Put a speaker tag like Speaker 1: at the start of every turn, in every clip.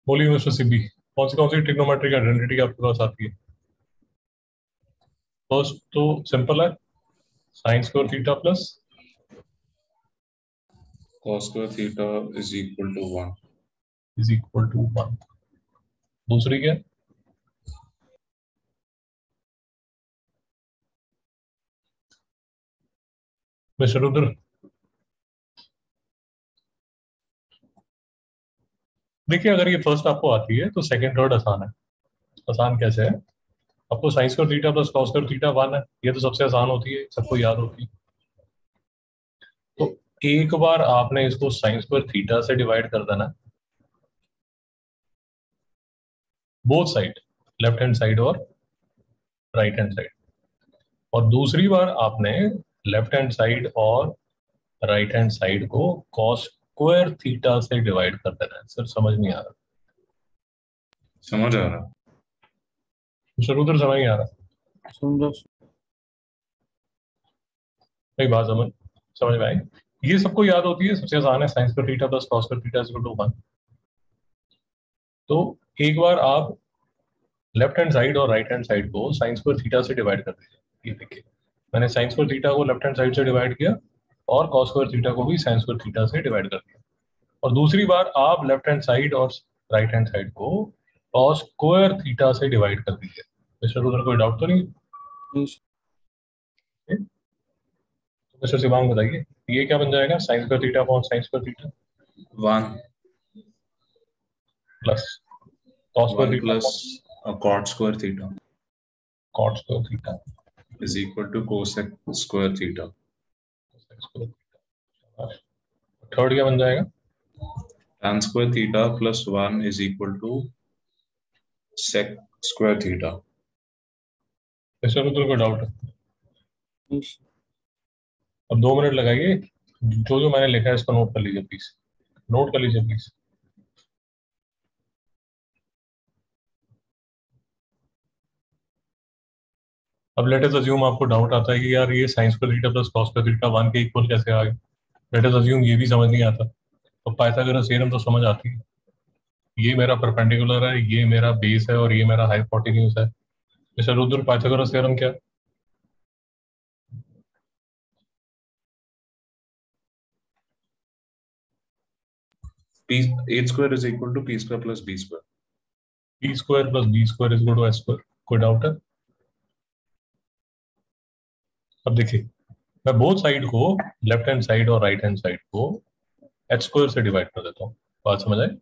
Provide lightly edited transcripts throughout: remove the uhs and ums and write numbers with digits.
Speaker 1: बोलिए मिस्टर सिब्बी, कौन सी trigonometric identity आपके पास आती है? फर्स्ट तो सिंपल है, sine square theta plus
Speaker 2: cos square theta is equal to 1.
Speaker 1: Is equal to 1। दूसरी क्या है? मिस्टर रुद्र, देखिए अगर ये फर्स्ट आपको आती है तो सेकंड थर्ड आसान है। आसान कैसे है? आपको sine square theta plus cos square theta 1 है, ये तो सबसे आसान होती है, सबको याद होती है। तो एक बार आपने इसको साइन स्क्वायर थीटा से डिवाइड कर देना, both side, left hand side और राइट हैंड साइड। और दूसरी बार आपने लेफ्ट हैंड साइड और राइट हैंड साइड को कॉस स्क्वायर थीटा से डिवाइड कर देना है। सर समझ नहीं आ रहा?
Speaker 2: समझ आ रहा?
Speaker 1: मिस्टर उधर समझ नहीं आ रहा?
Speaker 3: समझो।
Speaker 1: नहीं बात समझ समझ में आई? ये सबको याद होती है, सबसे आसान है, sine square theta plus cos square theta is equal to 1। तो एक बार आप लेफ्ट हैंड साइड और राइट हैंड साइड को साइन स्क्वायर थीटा से डिवाइड कर दीजिए। ये देखिए, मैंने साइन स्क्वायर थीटा को लेफ्ट हैंड साइड से डिवाइड किया और कॉस स्क्वायर थीटा को भी साइन स्क्वायर थीटा से डिवाइड कर दिया। और दूसरी बार आप लेफ्ट हैंड साइड और राइट हैंड साइड को कॉस स्क्वायर थीटा से डिवाइड कर दीजिए। मिस्टर उधर कोई डाउट तो नहीं? तो मिस्टर शिवांग बताइए, ये क्या बन जाएगा? Sine square theta upon sine square theta
Speaker 2: 1
Speaker 1: plus cos square
Speaker 2: 1
Speaker 1: theta
Speaker 2: plus cot square theta
Speaker 1: cot square theta
Speaker 2: is equal to cosec square theta.
Speaker 1: Third क्या बन जाएगा?
Speaker 2: Tan square theta plus 1 is equal to sec square theta.
Speaker 1: Mister उधर कोई doubt है?
Speaker 3: Yes.
Speaker 1: अब 2 minute लगाइए, जो जो मैंने लिखा है इसको नोट कर लीजिए प्लीज, नोट कर लीजिए प्लीज। अब लेट अस अज्यूम आपको डाउट आता है कि यार ये sine square theta plus cos square theta 1 के इक्वल कैसे आ गए। लेट अस अज्यूम ये भी समझ नहीं आता, तो पाइथागोरस थ्योरम तो समझ आती है। ये मेरा परपेंडिकुलर है, ये मेरा बेस है और ये मेरा हाइपोटेन्यूज है। मिस्टर रुद्र, पाइथागोरस थ्योरम क्या?
Speaker 2: A square is equal to p square plus b square.
Speaker 1: P square plus B square is equal to S square. कोई डाउट है? अब देखिए, मैं बोथ साइड को, लेफ्ट हैंड साइड और राइट हैंड साइड को H square से divide कर देता हूँ। बात समझ आए?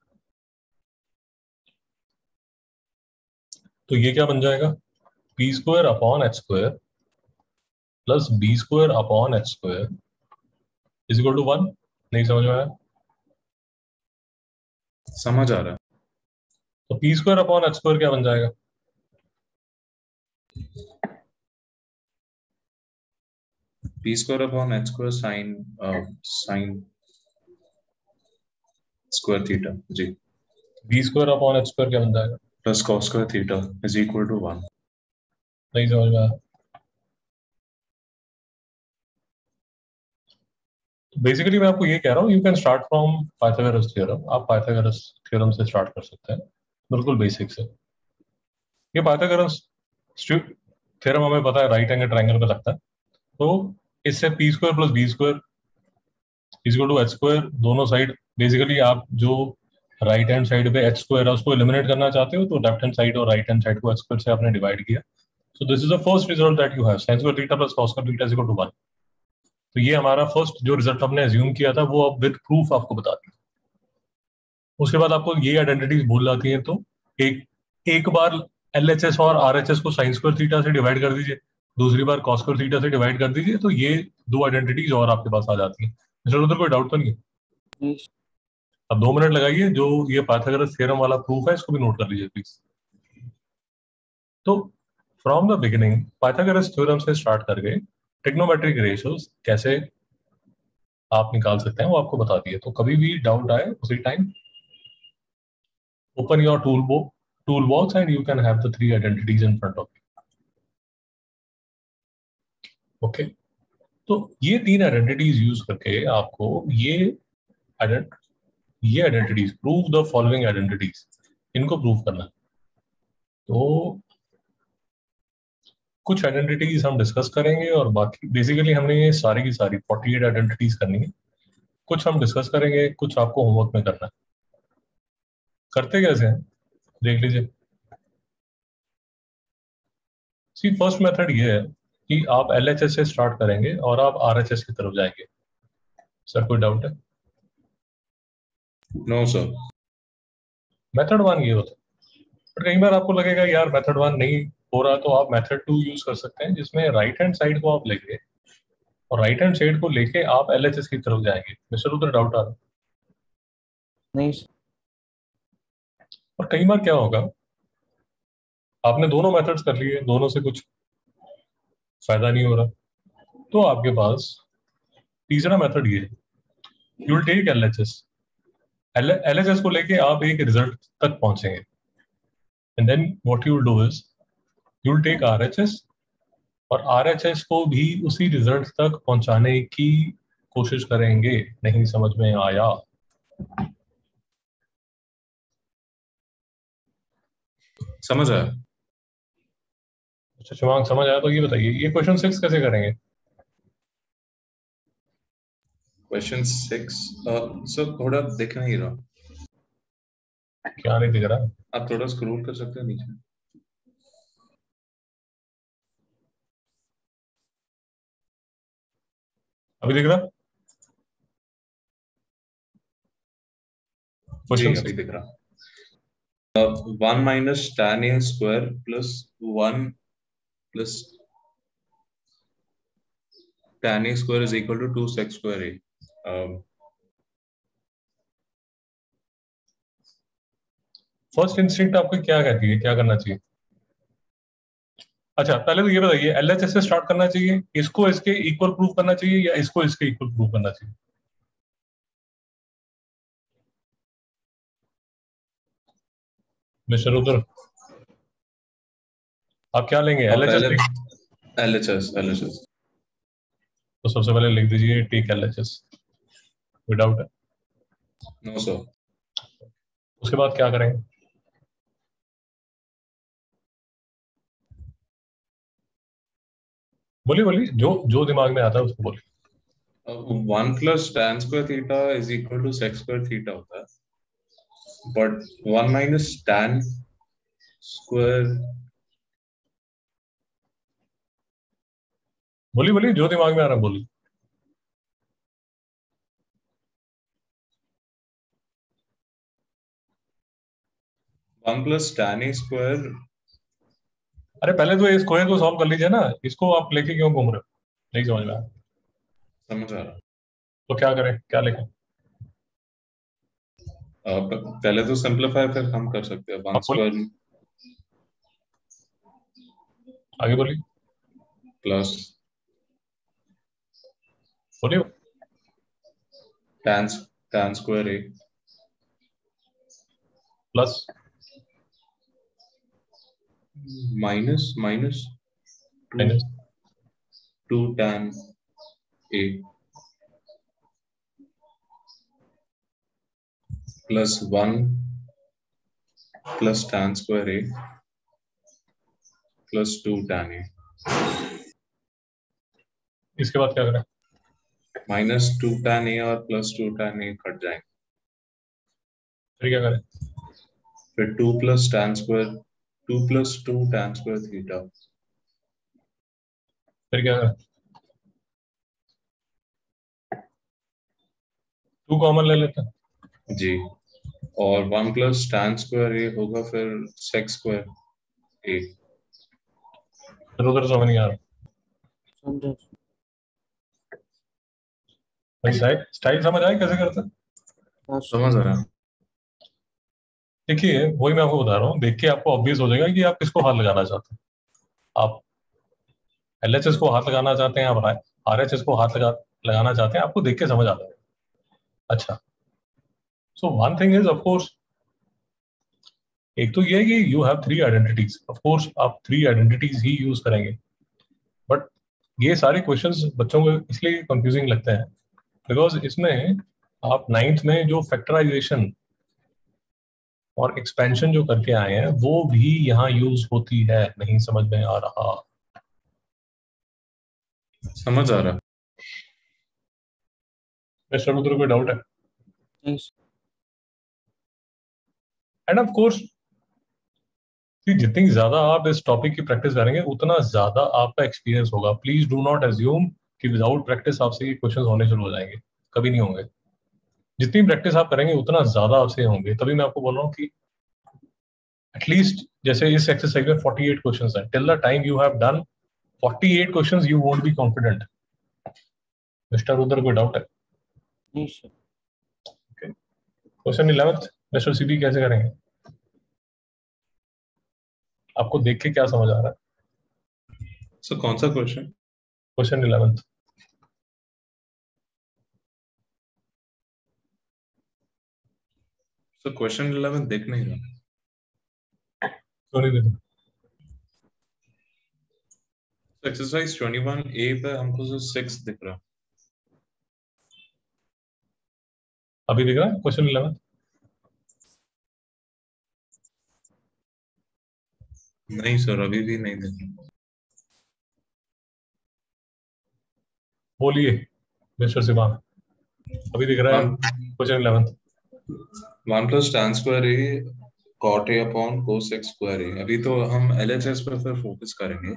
Speaker 1: तो ये क्या बन जाएगा? P square upon H square plus B square upon H square is equal to 1। नहीं समझ में आया?
Speaker 2: समझ आ रहा?
Speaker 1: तो P square upon H square क्या बन जाएगा?
Speaker 2: p square upon h square sin square theta जी
Speaker 1: B square upon H square क्या बन जाएगा?
Speaker 2: plus cos square theta is equal to 1.
Speaker 1: नहीं समझ में आया? बेसिकली मैं आपको ये कह रहा हूँ, you can start from Pythagoras theorem. आप पाइथागोरस थ्योरम से स्टार्ट कर सकते हैं, बिल्कुल बेसिक से। ये पाइथागोरस थ्योरम हमें पता है राइट एंगल ट्रायंगल पे लगता है। तो इससे P square plus B square is equal to H square, दोनों साइड बेसिकली आप जो राइट हैंड साइड पे एच स्क्वायर है उसको एलिमिनेट करना चाहते हो, तो लेफ्ट हैंड साइड और राइट हैंड साइड को एच स्क्वायर से आपने डिवाइड किया। So this is the first result that you have, sin square theta plus cos square theta is equal to 1। तो ये हमारा फर्स्ट जो रिजल्ट हमने अज्यूम किया था वो अब विद प्रूफ आपको बता दिया। उसके बाद आपको ये आइडेंटिटीज भूल जाती हैं, तो एक एक बार एलएचएस और आरएचएस को साइन स्क्वायर थीटा से डिवाइड कर दीजिए, दूसरी बार cos स्क्वायर थीटा से डिवाइड कर दीजिए, तो ये दो आइडेंटिटीज और आपके पास आ जाती हैं। मिस्टर उधर कोई डाउट तो नहीं है?
Speaker 3: Yes.
Speaker 1: अब 2 मिनट लगाइए, जो ये पाइथागोरस थ्योरम वाला प्रूफ है इसको भी नोट कर लीजिए प्लीज। तो from the beginning Pythagoras theorem से स्टार्ट करके ट्रिग्नोमेट्रिक रेशियोज कैसे आप निकाल सकते हैं वो आपको बता दिए। तो कभी भी डाउट आए उसी time open your toolbox and you can have the 3 identities in front of you. Okay, तो ये 3 आइडेंटिटीज यूज करके आपको ये ये identities, prove the following identities, इनको प्रूव करना है। तो कुछ आइडेंटिटीज हम डिस्कस करेंगे और बाकी बेसिकली हमने ये सारी की सारी 48 आइडेंटिटीज करनी है। कुछ हम डिस्कस करेंगे, कुछ आपको होमवर्क में करना है। करते कैसे हैं देख लीजिए। सी फर्स्ट मेथड ये है कि आप LHS से स्टार्ट करेंगे और आप RHS की तरफ जाएंगे। सर कोई डाउट है?
Speaker 2: No sir.
Speaker 1: मेथड 1 ये होता है, बट कई बार आपको लगेगा यार मेथड 1 नहीं हो रहा, तो आप मेथड 2 यूज कर सकते हैं, जिसमें राइट हैंड साइड को आप लेंगे और राइट हैंड साइड को लेके आप LHS की तरफ जाएंगे। मिस्टर उधर डाउट आ रहा है?
Speaker 3: नहीं सर।
Speaker 1: और कई बार क्या होगा, आपने दोनों मेथड्स कर लिए, दोनों से कुछ फायदा नहीं हो रहा, तो आपके पास तीसरा मेथड ये है, यू विल टेक LHS को लेके आप एक रिजल्ट तक पहुंचेंगे, and then what you will do is you will take RHS और RHS को भी उसी रिजल्ट तक पहुंचाने की कोशिश करेंगे। नहीं समझ में आया?
Speaker 2: समझ आया।
Speaker 1: अच्छा शिवांग समझ आया, तो ये बताइए ये क्वेश्चन 6 कैसे करेंगे?
Speaker 2: क्वेश्चन 6 सर थोड़ा दिख नहीं रहा,
Speaker 1: क्या नहीं दिख रहा?
Speaker 2: आप थोड़ा स्क्रॉल कर सकते हैं नीचे।
Speaker 1: अभी दिख रहा?
Speaker 2: जी
Speaker 1: क्वेश्चन
Speaker 2: अभी दिख रहा। 1 minus tan a square plus 1 plus tan a square is equal to 2 sec square a।
Speaker 1: First instinct आपको क्या कहती है, क्या करना चाहिए? अच्छा पहले तो ये बताइए, LHS से स्टार्ट करना चाहिए, इसको इसके इक्वल प्रूव करना चाहिए, या इसको इसके इक्वल प्रूव करना चाहिए? मिस्टर उधर आप क्या लेंगे? LHS
Speaker 2: पहले LHS
Speaker 1: तो सबसे पहले लिख दीजिए take LHS without.
Speaker 2: No sir.
Speaker 1: उसके बाद क्या करेंगे? बोलिए बोलिए, जो जो दिमाग में आता है उसको बोलिए।
Speaker 2: 1 plus tan square theta is equal to sec square theta होता है, बट 1 माइनस tan स्क्वायर,
Speaker 1: बोलिए बोलिए, जो दिमाग में आ रहा है बोलिए।
Speaker 2: One plus tan a square.
Speaker 1: अरे पहले तो इस स्क्वायर को सॉल्व कर लीजिए ना, इसको आप लेके क्यों घूम रहे हो? नहीं समझ में आया
Speaker 2: समझ आ रहा।
Speaker 1: तो क्या करें, क्या लिखें?
Speaker 2: पहले तो सिंपलीफाई फिर हम कर सकते हैं। 1
Speaker 1: आप बोलिए,
Speaker 2: स्क्वायर
Speaker 1: आगे बोलिए
Speaker 2: प्लस
Speaker 1: बोलिए।
Speaker 2: tan square a
Speaker 1: plus
Speaker 2: minus minus
Speaker 1: minus
Speaker 2: 2 tan a plus 1 plus tan square a plus 2 tan a
Speaker 1: इसके बाद क्या करें?
Speaker 2: माइनस 2 tan a और प्लस 2 tan a कट जाएंगे,
Speaker 1: फिर क्या करें?
Speaker 2: फिर 2 plus tan square 2 plus 2 tan square theta,
Speaker 1: फिर क्या करें? 2 कॉमन ले लेते हैं।
Speaker 2: जी, और 1 प्लस tan स्क्वायर a होगा फिर sec स्क्वायर a।
Speaker 1: फिर उधर समझ नहीं आ रहा
Speaker 3: समझा।
Speaker 1: भाई। स्टाइल समझ आए कैसे करते हैं?
Speaker 3: हाँ सर।
Speaker 2: समझ आ रहा।
Speaker 1: देखिए वही मैं आपको बता रहा हूँ, देख के आपको ऑब्वियस हो जाएगा कि आप किसको हाथ लगाना चाहते हैं। आप LHS को हाथ लगाना चाहते हैं, आप RHS को हाथ लगाना चाहते हैं, आपको देख के समझ आता है। अच्छा, so one thing is of course, एक तो ये है कि you have 3 identities, of course आप 3 आइडेंटिटीज ही यूज करेंगे, बट ये सारे क्वेश्चंस बच्चों को इसलिए कंफ्यूजिंग लगते हैं बिकॉज इसमें आप 9th में जो फैक्टराइजेशन और एक्सपेंशन जो करके आए हैं वो भी यहाँ यूज होती है, नहीं समझ में आ रहा?
Speaker 2: समझ आ रहा।
Speaker 1: मिस्टर रुद्र, कोई डाउट है?
Speaker 3: नहीं सर।
Speaker 1: एंड ऑफ कोर्स जितनी ज्यादा आप इस टॉपिक की प्रैक्टिस करेंगे उतना ज्यादा आपका एक्सपीरियंस होगा। प्लीज डू नॉट एज्यूम कि विदाउट प्रैक्टिस आपसे ये क्वेश्चन होने शुरू हो जाएंगे, कभी नहीं होंगे। जितनी प्रैक्टिस आप करेंगे उतना ज्यादा आपसे होंगे। तभी मैं आपको बोल रहा हूँ कि एटलीस्ट जैसे इस एक्सरसाइज में 48 क्वेश्चंस हैं, till the time you have done 48 questions you won't be confident. Mister Rudra, कोई डाउट है?
Speaker 3: नहीं sir.
Speaker 1: Question 11th mister CB कैसे करेंगे? आपको देख के क्या समझ आ रहा है?
Speaker 2: सर कौन सा question?
Speaker 1: Question 11th।
Speaker 2: Sir question 11 देख नहीं रहा।
Speaker 1: क्यों नहीं देखा?
Speaker 2: एक्सरसाइज 21A पे हमको सर 6 दिख रहा।
Speaker 1: अभी दिख रहा है क्वेश्चन 11?
Speaker 2: नहीं सर, अभी भी नहीं दिख रहा।
Speaker 1: बोलिए मिस्टर सिवान, अभी दिख रहा है question 11th?
Speaker 2: 1 plus tan square a cot a upon cos x square a। अभी तो हम LHS पे फिर फोकस करेंगे।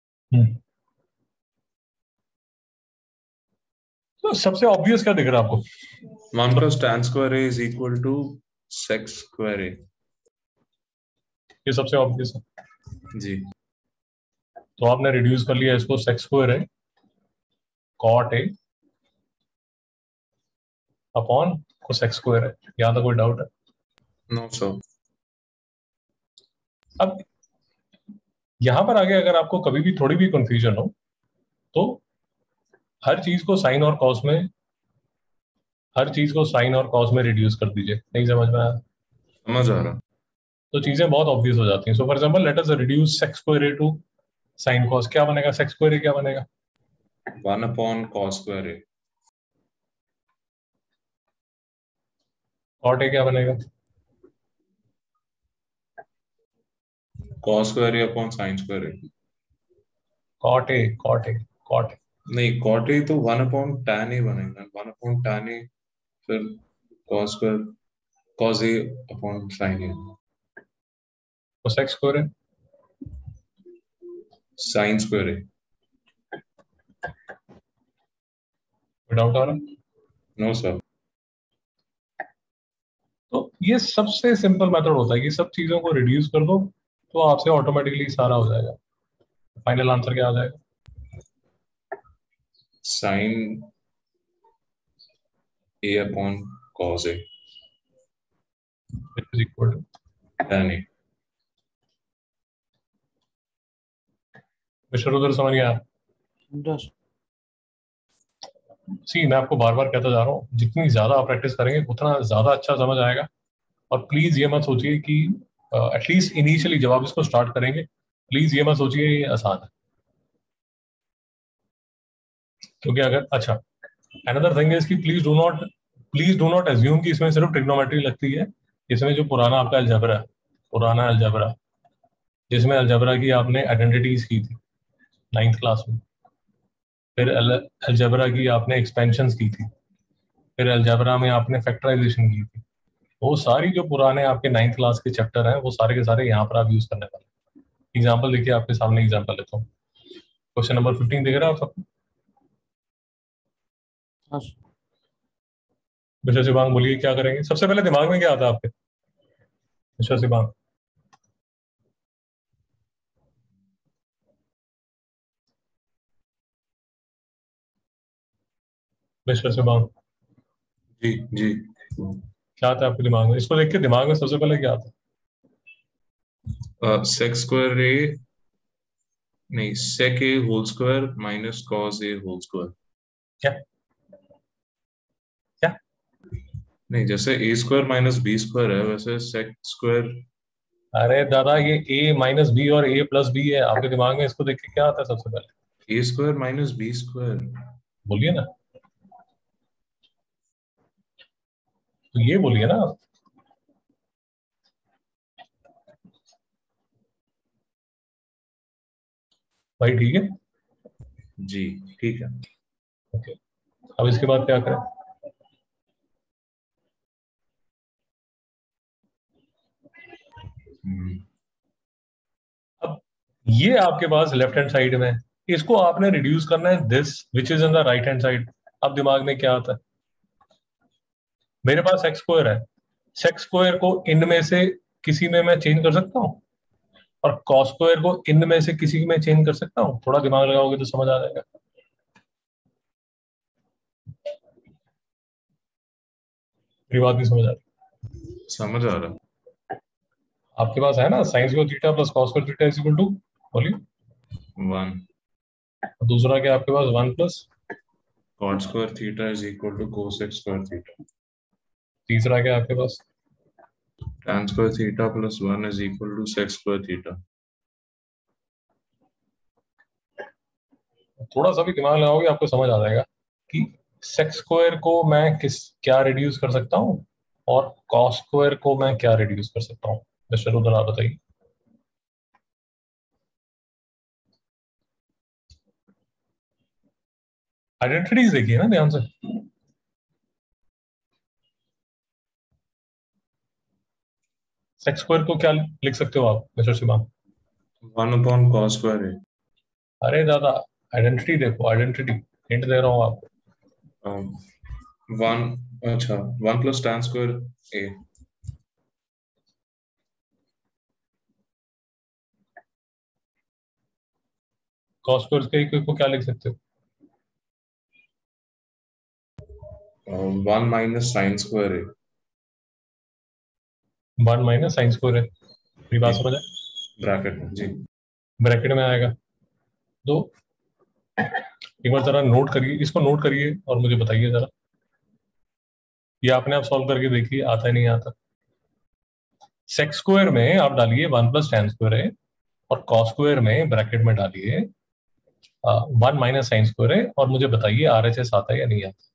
Speaker 1: तो सबसे ऑब्वियस क्या दिख रहा है आपको?
Speaker 2: 1 plus tan square a is equal to sec square a।
Speaker 1: ये सबसे ऑब्वियस है
Speaker 2: जी।
Speaker 1: तो आपने रिड्यूस कर लिया इसको सेक्स स्क्वायर है cot A upon cosec square है। यहाँ तक कोई डाउट है?
Speaker 2: No sir.
Speaker 1: अब यहां पर आगे अगर आपको कभी भी थोड़ी भी कंफ्यूजन हो तो हर चीज को साइन और कॉस में, हर चीज को साइन और कॉस में रिड्यूस कर दीजिए। नहीं समझ में आया
Speaker 2: समझ आ रहा।
Speaker 1: तो चीजें बहुत ऑब्वियस हो जाती हैं। So for example let us reduce sec square A to sine cos. क्या बनेगा? सेक्स स्क्वायर ए क्या बनेगा?
Speaker 2: 1 upon cos square a।
Speaker 1: Cot A क्या बनेगा?
Speaker 2: cos square a upon sin square a।
Speaker 1: Cot A cot A cot A.
Speaker 2: नहीं, cot a तो 1 upon tan a बनेगा। 1 upon tan a फिर cos square cos a upon sin a।
Speaker 1: Cosec square है
Speaker 2: sin square a।
Speaker 1: डाउट आ रहा है?
Speaker 2: No सर।
Speaker 1: तो ये सबसे सिंपल मेथड होता है कि सब चीजों को रिड्यूस कर दो तो आपसे ऑटोमेटिकली सारा हो जाएगा। फाइनल आंसर क्या आ जाएगा?
Speaker 2: sin a upon cos a
Speaker 1: is equal to
Speaker 2: tan a।
Speaker 1: मिस्टर उधर समझ गया?
Speaker 3: समझा सर।
Speaker 1: सी मैं आपको बार बार कहता जा रहा हूँ जितनी ज्यादा आप प्रैक्टिस करेंगे उतना ज्यादा अच्छा समझ आएगा। और प्लीज ये मत सोचिए कि एटलीस्ट इनिशियली जब आप इसको स्टार्ट करेंगे प्लीज ये मत सोचिए ये आसान है। क्योंकि अगर अच्छा अनदर थिंग इज कि प्लीज डू नॉट एज्यूम कि इसमें सिर्फ ट्रिग्नोमेट्री लगती है। इसमें जो पुराना आपका अलजबरा है, पुराना अलजबरा जिसमें अलजबरा की आपने आइडेंटिटीज की थी 9th क्लास में, फिर अलजबरा की आपने एक्सपेंशंस की थी, फिर अलजबरा में आपने फैक्टराइजेशन की थी, वो सारी जो पुराने आपके 9th क्लास के चैप्टर हैं वो सारे के सारे यहाँ पर आप यूज करने वाले। एग्जाम्पल देखिए, आपके सामने एग्जाम्पल लेता हूँ। क्वेश्चन नंबर 15 देख रहे हैं आप सब?
Speaker 3: हाँ सर।
Speaker 1: मिस्टर शिवांग बोलिए क्या करेंगे? सबसे पहले दिमाग में क्या आता है आपके मिस्टर शिवांग? मिस्टर शिवांग
Speaker 2: जी जी।
Speaker 1: क्या आता है आपके दिमाग में? इसको देख के दिमाग में सबसे पहले क्या आता है?
Speaker 2: sec square a नहीं, sec a whole square minus cos a whole square.
Speaker 1: क्या क्या?
Speaker 2: नहीं, जैसे a square minus b square है वैसे sec स्क्वायर।
Speaker 1: अरे दादा ये a माइनस बी और a प्लस बी है आपके दिमाग में, इसको देख के क्या आता है सबसे पहले?
Speaker 2: a square minus b square.
Speaker 1: बोलिए ना। तो ये बोलिए ना आप। भाई ठीक है।
Speaker 2: जी ठीक है।
Speaker 1: ओके, अब इसके बाद क्या करें? अब ये आपके पास लेफ्ट हैंड साइड में है, इसको आपने रिड्यूस करना है this which is in the right hand side. अब दिमाग में क्या आता है? मेरे पास सेक्स स्क्वायर है, सेक्स स्क्वायर को इन में से किसी में मैं चेंज कर सकता हूँ, और कॉस स्क्वायर को इन में से किसी में चेंज कर सकता हूँ। थोड़ा दिमाग लगाओगे तो समझ आ जाएगा। मेरी बात नहीं समझ आ रही?
Speaker 2: समझ आ रहा।
Speaker 1: आपके पास है ना sine square theta plus cos square theta is equal to, बोलिए।
Speaker 2: 1
Speaker 1: दूसरा क्या आपके पास? 1 plus,
Speaker 2: cot square theta is equal to cosec square theta.
Speaker 1: तीसरा क्या आपके पास?
Speaker 2: Tan square theta plus 1 is equal to sec square theta.
Speaker 1: थोड़ा सा भी दिमाग लगाओगे आपको समझ आ जाएगा कि सेक्स स्क्वायर को मैं किस क्या रिड्यूस कर सकता हूँ, और कॉस स्क्वायर को मैं क्या रिड्यूस कर सकता हूँ। मिस्टर रुद्र आप बताइए। आइडेंटिटीज देखिए ना ध्यान से। सेक्स स्क्वायर को क्या लिख सकते हो आप mister Sima?
Speaker 2: 1 upon cos square a.
Speaker 1: अरे दादा, आइडेंटिटी देखो, आइडेंटिटी हिंट दे रहा हूँ आपको।
Speaker 2: 1 अच्छा 1 plus tan square a.
Speaker 1: Cos square को क्या लिख सकते हो?
Speaker 2: 1 minus sin square a.
Speaker 1: 1 minus sine square है। मेरी बात समझ आए?
Speaker 2: ब्रैकेट में जी।
Speaker 1: ब्रैकेट में आएगा। तो एक बार जरा नोट करिए, इसको नोट करिए और मुझे बताइए जरा, ये आपने आप सॉल्व करके देखिए आता है नहीं आता। सेक्स स्क्वायर में आप डालिए 1 प्लस tan स्क्वायर है, और कॉस स्क्वायर में ब्रैकेट में डालिए 1 माइनस साइन स्क्वायर है, और मुझे बताइए RHS आता है या नहीं आता।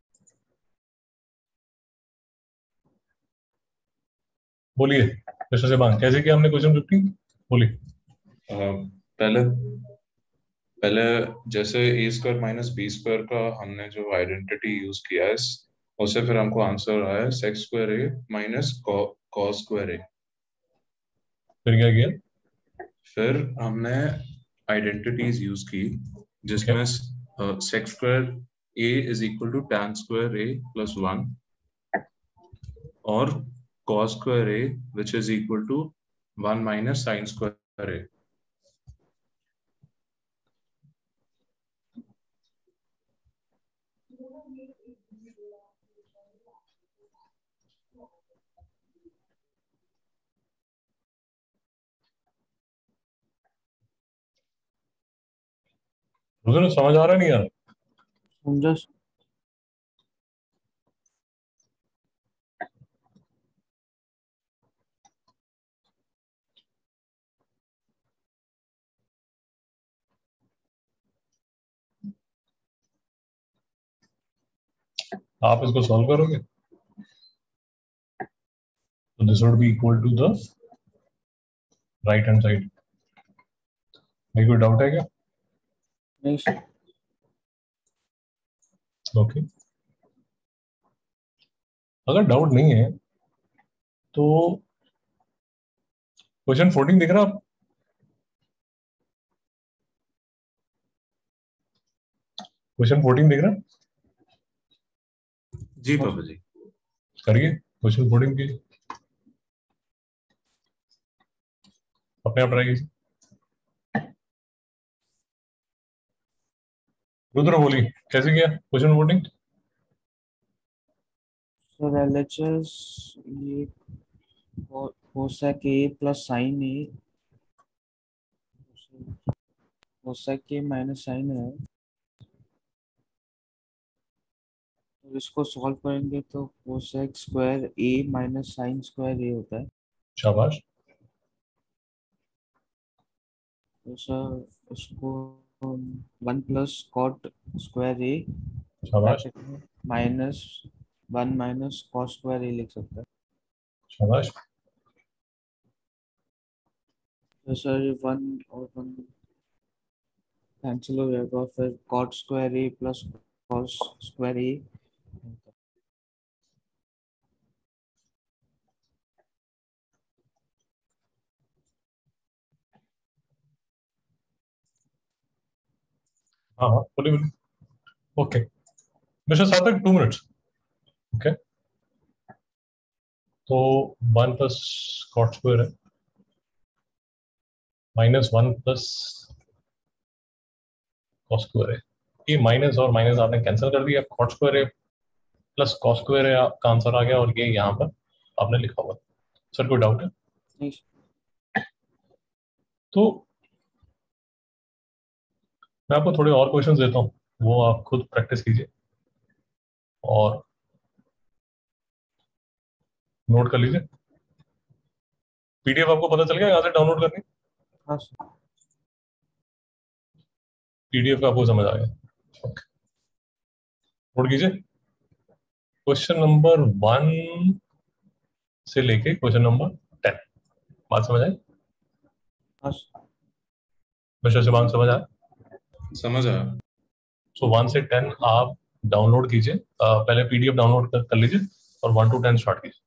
Speaker 1: बोलिए मिस्टर सेबान, कैसे किया हमने क्वेश्चन 15? बोलिए।
Speaker 2: पहले पहले जैसे A square minus B square का हमने जो आइडेंटिटी यूज किया है उससे फिर हमको आंसर आया sec square A minus cos square A.
Speaker 1: फिर क्या किया?
Speaker 2: फिर हमने आइडेंटिटीज यूज की
Speaker 1: ठीक
Speaker 2: जिसमें sec square A is equal to tan square A plus 1 और cos square A which is equal to 1 minus sine square A.
Speaker 1: है, समझ आ रहा नहीं यार?
Speaker 3: समझा सर।
Speaker 1: आप इसको सॉल्व करोगे तो this would be equal to the right hand side. भाई कोई डाउट है क्या?
Speaker 3: नहीं सर।
Speaker 1: ओके, अगर डाउट नहीं है तो क्वेश्चन 14 दिख रहा? क्वेश्चन 14 दिख रहा?
Speaker 2: जी पापा जी।
Speaker 1: करिए क्वेश्चन 14 की अपने आप ट्राई कीजिए। रुद्र बोली कैसे किया क्वेश्चन 14?
Speaker 3: सर LHS ये cosec A plus sine A, cosec A minus sine है, तो इसको सॉल्व करेंगे तो cosec square A minus sine square A होता है।
Speaker 1: शाबाश।
Speaker 3: तो सर इसको 1 प्लस कॉट स्क्वायर ए
Speaker 1: शाबाश।
Speaker 3: ब्रैकेट में minus 1 minus cos square A लिख सकते हैं।
Speaker 1: शाबाश।
Speaker 3: तो सर 1 और 1 कैंसिल हो जाएगा, फिर cot square A plus cos square A.
Speaker 1: हाँ हाँ बोलिए बोलिए। ओके मिस्टर सार्थक 2 मिनट्स। ओके तो 1 प्लस कॉट स्क्वायर है माइनस 1 प्लस कॉस स्क्वायर है। ये माइनस और माइनस आपने कैंसिल कर दिया, कॉट स्क्वायर है प्लस कॉस स्क्वायर है आपका आंसर आ गया, और ये यहाँ पर आपने लिखा हुआ। सर कोई डाउट है?
Speaker 3: नहीं
Speaker 1: तो मैं आपको थोड़े और क्वेश्चंस देता हूँ, वो आप खुद प्रैक्टिस कीजिए और नोट कर लीजिए। पीडीएफ आपको पता चल गया कहाँ से डाउनलोड करनी?
Speaker 3: हाँ सर।
Speaker 1: पीडीएफ का आपको समझ आ गया? ओके नोट कीजिए। क्वेश्चन नंबर 1 से लेके क्वेश्चन नंबर 10 बात समझ आई?
Speaker 3: हाँ सर।
Speaker 1: मिस्टर शिवांग समझ आया?
Speaker 2: समझ आया।
Speaker 1: सो 1 से 10 आप डाउनलोड कीजिए, पहले पीडीएफ डाउनलोड कर लीजिए और 1 to 10 स्टार्ट कीजिए।